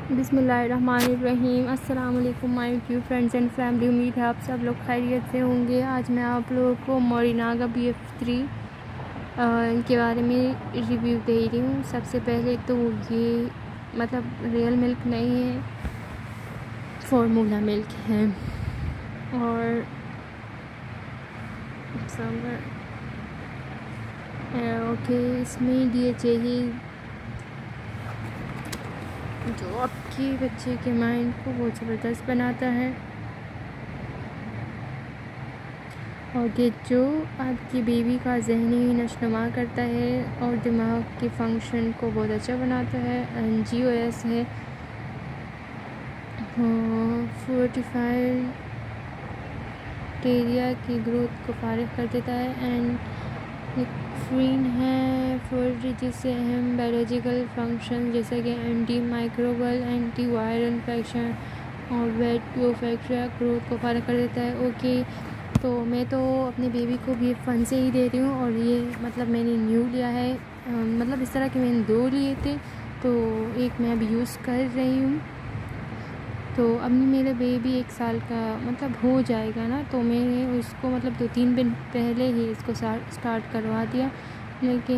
बिस्मिल्लाहिर्रहमानिर्रहीम। अस्सलाम वालेकुम my YouTube friends and family. उम्मीद है आप सब लोग खैरियत से होंगे। आज मैं आप लोगों को मोरिनागा BF3 के बारे में रिव्यू दे रही हूँ। सबसे पहले तो ये मतलब रियल मिल्क नहीं है, फार्मूला मिल्क है। और ओके, इसमें DHA ही जो आपके बच्चे के माइंड को बहुत ज़बरदस्त बनाता है और ये जो आपकी बेबी का ज़हनी नशोनुमा करता है और दिमाग के फंक्शन को बहुत अच्छा बनाता है। GOS है, 45 एरिया की ग्रोथ को फारिग कर देता है। एंड फ्रीन है फॉर जिससे अहम बायोलॉजिकल फंक्शन जैसे कि anti microbial, anti viral infection और वेट बैक्टीरिया ग्रोथ को फारिग कर देता है। ओके, तो मैं तो अपने बेबी को भी फन से ही दे रही हूँ और ये मतलब मैंने न्यू लिया है। मतलब इस तरह के मैंने 2 लिए थे, तो एक मैं अभी यूज़ कर रही हूँ। तो अब मेरा बेबी 1 साल का मतलब हो जाएगा ना, तो मैंने उसको मतलब 2-3 दिन पहले ही इसको स्टार्ट करवा दिया। लेकिन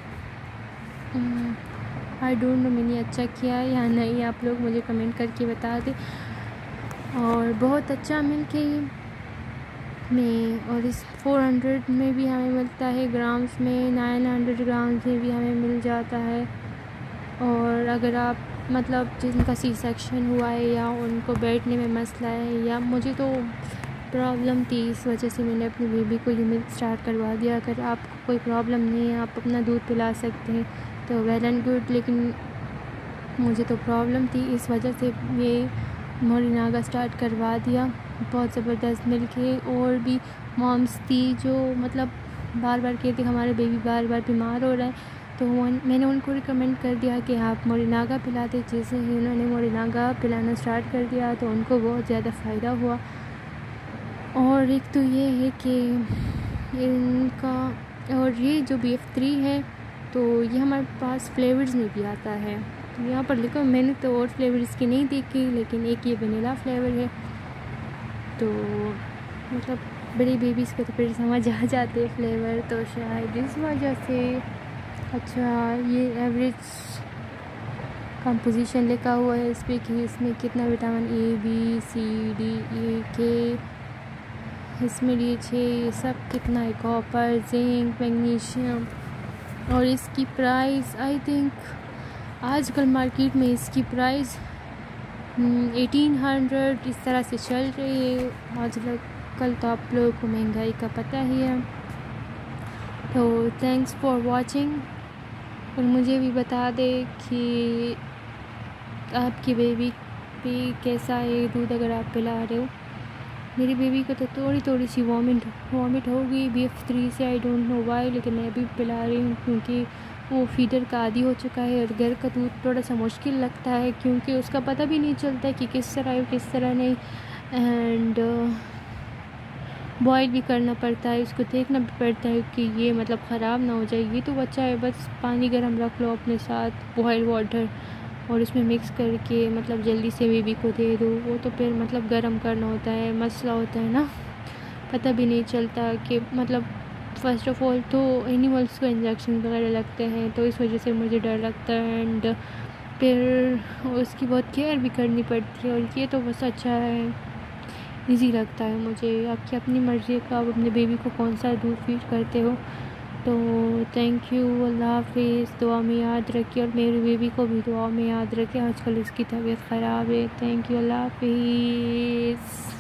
आई डोंट नो मैंने अच्छा किया या नहीं, आप लोग मुझे कमेंट करके बता दें। और बहुत अच्छा मिल्क है ये में, और इस 400 में भी हमें मिलता है, ग्राम्स में 900 ग्राम्स में भी हमें मिल जाता है। और अगर आप मतलब जिनका C-सेक्शन हुआ है या उनको बैठने में मसला है, या मुझे तो प्रॉब्लम थी, इस वजह से मैंने अपनी बेबी को ये मिल्क स्टार्ट करवा दिया। अगर आपको कोई प्रॉब्लम नहीं है, आप अपना दूध पिला सकते हैं तो वेल एंड गुड, लेकिन मुझे तो प्रॉब्लम थी, इस वजह से ये मोरिनागा स्टार्ट करवा दिया। बहुत ज़बरदस्त मिल्क है। और भी मॉम्स थी जो मतलब बार बार कहती हमारे बेबी बार बार बीमार हो रहा है, तो मैंने उनको रिकमेंड कर दिया कि आप मोरिनागा पिलाते। जैसे ही उन्होंने मोरिनागा पिलाना स्टार्ट कर दिया तो उनको बहुत ज़्यादा फ़ायदा हुआ। और एक तो ये है कि इनका, और ये जो BF3 है तो ये हमारे पास फ्लेवर्स में भी आता है। तो यहाँ पर लिखो, मैंने तो और फ्लेवर्स की नहीं देखी, लेकिन एक ये वनीला फ्लेवर है। तो मतलब बड़ी बेबीज़ को तो फिर समझ आ जाते हैं फ्लेवर, तो शायद इस वजह से। अच्छा, ये एवरेज कंपोजिशन लिखा हुआ है इस पर कि इसमें कितना vitamin A, B, C, D, E, K, इसमें DHA, ये सब कितना है, कॉपर, जिंक, मैग्नीशियम। और इसकी प्राइस आई थिंक आजकल मार्केट में इसकी प्राइस 1800 इस तरह से चल रही है आजकल। तो आप लोगों को महंगाई का पता ही है। तो थैंक्स फॉर वाचिंग। और मुझे भी बता दे कि आपकी बेबी पे कैसा है दूध अगर आप पिला रहे हो। मेरी बेबी को तो थोड़ी सी वॉमिट हो गई BF3 से, आई डोंट नो वाई, लेकिन मैं भी पिला रही हूँ क्योंकि वो फीडर का आदी हो चुका है। और घर का दूध थोड़ा सा मुश्किल लगता है क्योंकि उसका पता भी नहीं चलता है कि किस तरह किस तरह नहीं, एंड बॉयल भी करना पड़ता है, इसको देखना भी पड़ता है कि ये मतलब ख़राब ना हो जाए। ये तो बच्चा है, बस पानी गर्म रख लो अपने साथ, बॉयल वाटर, और इसमें मिक्स करके मतलब जल्दी से बेबी को दे दो। वो तो फिर मतलब गर्म करना होता है, मसला होता है ना, पता भी नहीं चलता कि मतलब फ़र्स्ट ऑफ़ ऑल तो एनिमल्स को इंजेक्शन वगैरह लगते हैं, तो इस वजह से मुझे डर लगता है। एंड फिर उसकी बहुत केयर भी करनी पड़ती है। और ये तो बस अच्छा है, इजी लगता है मुझे। आपकी अपनी मर्ज़ी का आप अपने बेबी को कौन सा दूध फीड करते हो। तो थैंक यू, अल्लाह हाफिज़। दुआ में याद रखिए और मेरी बेबी को भी दुआ में याद रखें, आजकल उसकी तबीयत ख़राब है। थैंक यू, अल्लाह हाफिज़।